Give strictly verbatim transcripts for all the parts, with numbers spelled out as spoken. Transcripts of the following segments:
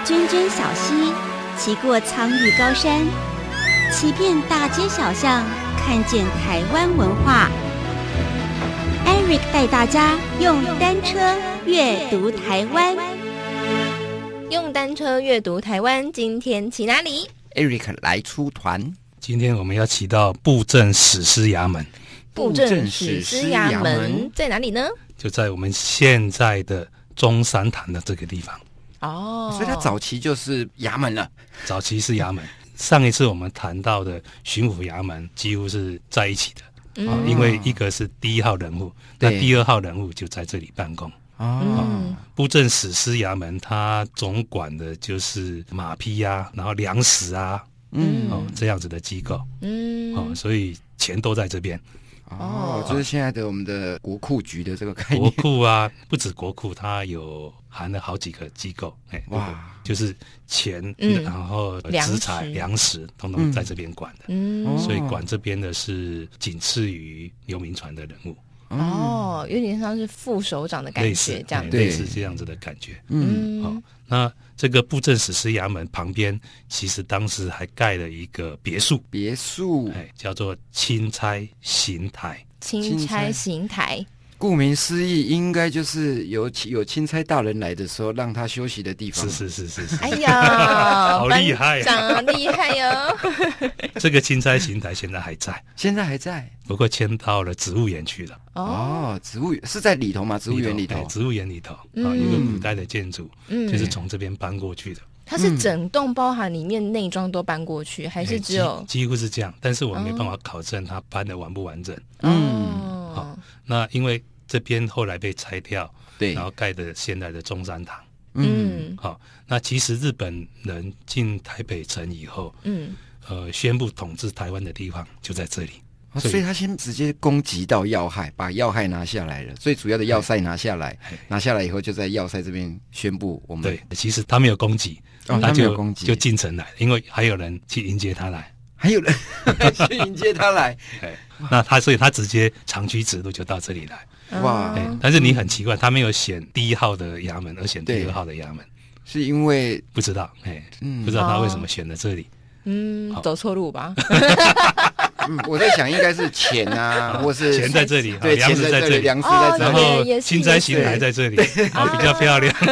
涓涓小溪，骑过苍郁高山，骑遍大街小巷，看见台湾文化。Eric 带大家用单车阅读台湾。 用单车阅读台湾，今天骑哪里？ Eric 来出团。 今天我们要骑到布政史师衙门。 布政史师衙门在哪里呢？ 就在我们现在的中山堂的这个地方。 哦， 所以它早期就是衙门了。 早期是衙门。上一次我们谈到的巡抚衙门几乎是在一起的。 嗯哦、因为一个是第一号人物，那第二号人物就在这里办公。 哦， 嗯、 布政史师衙门，它总管的就是马匹啊，然后粮食啊， 嗯， 哦，这样子的机构， 嗯， 哦，所以钱都在这边。 哦，就是现在的我们的国库局的这个概念。 国库啊，不止国库，它有含了好几个机构，哎，哇，就是钱，嗯、然后资财、粮食，通通在这边管的。嗯，所以管这边的是仅次于刘铭传的人物。 哦，有点像是副首长的感觉，这样类似这样子的感觉。 嗯， 好、哦，那这个布政史师衙门旁边，其实当时还盖了一个别墅， 别墅， 哎，叫做钦差行台。 钦差行台， 顾名思义，应该就是有有钦差大人来的时候，让他休息的地方。 是是是是是。 哎呀， 好厉害、 啊，长厉害哟！ 这个钦差行台现在还在， 现在还在， 不过迁到了植物园去了。 哦，植物园是在里头吗？植物园里头， 里头植物园里头啊、嗯哦，一个古代的建筑，嗯，就是从这边搬过去的。 它是整栋包含里面内装都搬过去，还是只有、 欸、几, 几乎是这样？但是我没办法考证它搬的完不完整。 嗯， 好、哦，那因为这边后来被拆掉， 对， 然后盖的现在的中山堂。 嗯， 好、哦，那其实日本人进台北城以后，嗯，呃，宣布统治台湾的地方就在这里。 哦、所以他先直接攻击到要害，把要害拿下来了，最主要的要塞拿下来，拿下来以后就在要塞这边宣布我们。 对，其实他没有攻击， 哦、他没有攻击就进城来，因为还有人去迎接他来， 还有人去迎接他来。 对，那他所以他直接长驱直入就到这里来。 哇！ 但是你很奇怪，他没有选第一号的衙门，而选第二号的衙门， 是因为不知道，哎、嗯，不知道他为什么选了这里。 嗯，走错路吧。 嗯，我在想应该是钱啊，或是钱在这里， 对， 粮食在这里， 粮食在这里， 然后钦差行台在这里，哦，比较漂亮。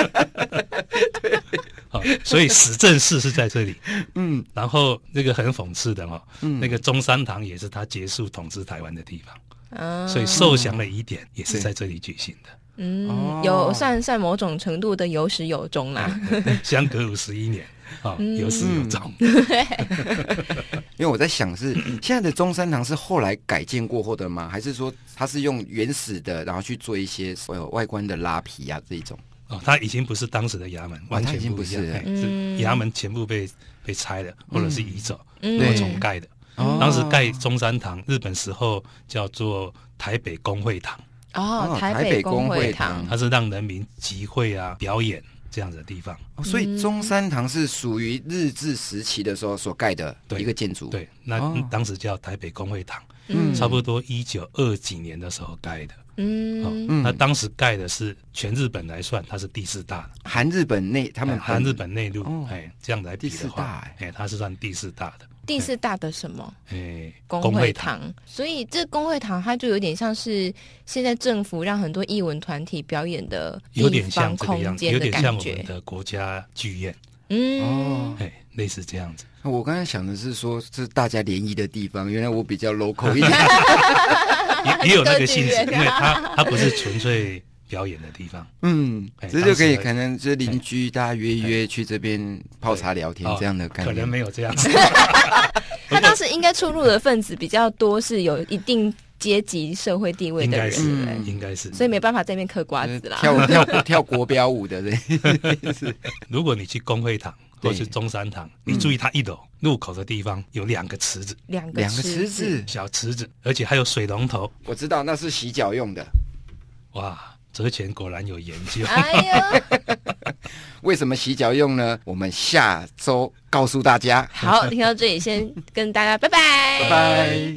好，所以史政寺是在这里，嗯，然后那个很讽刺的哦，嗯，那个中山堂也是他结束统治台湾的地方，嗯，所以受降的仪典也是在这里举行的。 嗯，哦、有算算某种程度的有始有终啦， 相隔五十一年。哦，有始有终。 嗯、因为我在想是现在的中山堂是后来改建过后的吗？还是说它是用原始的，然后去做一些呃外观的拉皮啊这种？ 哦，它已经不是当时的衙门，完全不一样， 哦、 是, 是衙门全部被被拆了，或者是移走，然后重盖的。嗯、当时盖中山堂，日本时候叫做台北公会堂。 哦，台北公会堂， 它是让人民集会啊、表演。这样子的地方、 哦，所以中山堂是属于日治时期的时候所盖的一个建筑。 对，那、哦、当时叫台北公会堂，嗯，差不多一九二几年的时候盖的。嗯、哦，那当时盖的是全日本来算，它是第四大的。 含日本内，他们含日本内陆，哎、哦，这样来比的话， 第四大、欸， 哎，它是算第四大的。 第四大的什么？ 哎， 公会堂。所以这公会堂它就有点像是现在政府让很多艺文团体表演的地方空间的感觉， 有点像我们的国家剧院。 嗯， 哦，哎，类似这样子。 我刚才想的是说，这是大家联谊的地方，原来我比较 local 一点， 也也有那个性质，因为它它不是纯粹表演的地方。 嗯，这就可以可能就是邻居大家约约去这边泡茶聊天这样的感觉， 可能没有这样子。 他当时应该出入的分子比较多，是有一定阶级社会地位的人， 应该是，应该是， 所以没办法在那边嗑瓜子啦， 跳跳跳国标舞的人。 如果你去公会堂或是中山堂，你注意它一楼入口的地方有两个池子， 两个池子， 小池子，而且还有水龙头。 我知道那是洗脚用的。 哇，哲前果然有研究。 哎呀， 为什么洗脚用呢？我们下周告诉大家。 好，听到这里先跟大家拜拜， 拜拜。